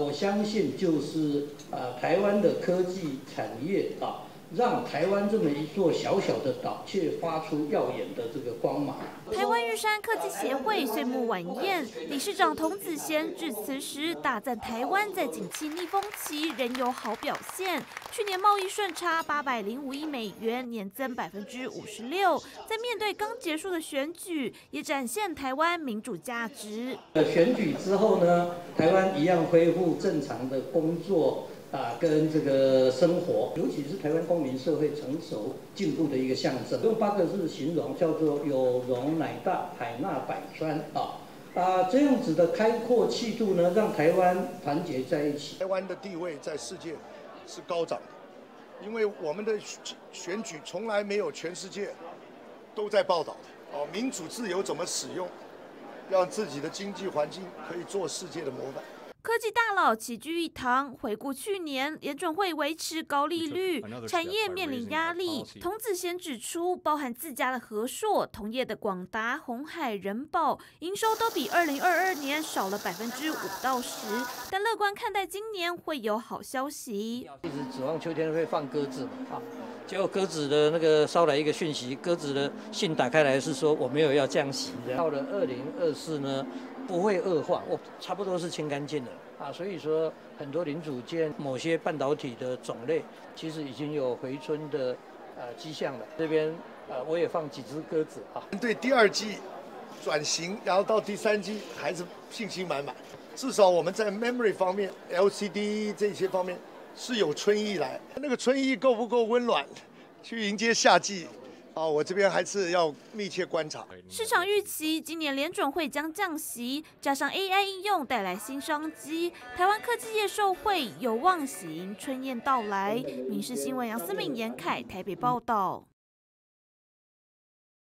我相信就是台湾的科技产业让台湾这么一座小小的岛，却发出耀眼的这个光芒。 台湾玉山科技协会岁末晚宴，理事长童子贤致辞时大赞台湾在景气逆风期仍有好表现。去年贸易顺差805亿美元，年增56%。在面对刚结束的选举，也展现台湾民主价值。 选举之后呢，台湾一样恢复正常的工作。跟这个生活，尤其是台湾公民社会成熟进步的一个象征，用8个字形容，叫做有容乃大，海纳百川这样子的开阔气度呢，让台湾团结在一起。 台湾的地位在世界是高涨的，因为我们的选举从来没有全世界都在报道的民主自由怎么使用，让自己的经济环境可以做世界的模范。 科技大佬齐聚一堂，回顾去年联准会维持高利率，产业面临压力。童子贤指出，包含自家的和硕、同业的广达、鸿海、人保，营收都比2022年少了5%到10%，但乐观看待今年会有好消息。 一直指望秋天会放鸽子嘛，结果鸽子的那个捎来一个讯息，鸽子的信打开来是说我没有要降息，到了2024呢。不会恶化，差不多是清干净了所以说很多零组件、某些半导体的种类，其实已经有回春的迹象了。这边我也放几只鸽子对第2季转型，然后到第3季还是信心满满。至少我们在 memory 方面、LCD 这些方面是有春意来。那个春意够不够温暖，去迎接夏季？我这边还是要密切观察。 市场预期今年联准会将降息，加上 AI 应用带来新商机，台湾科技业受惠，有望喜迎春宴到来。民视新闻杨思敏、严凯台北报道。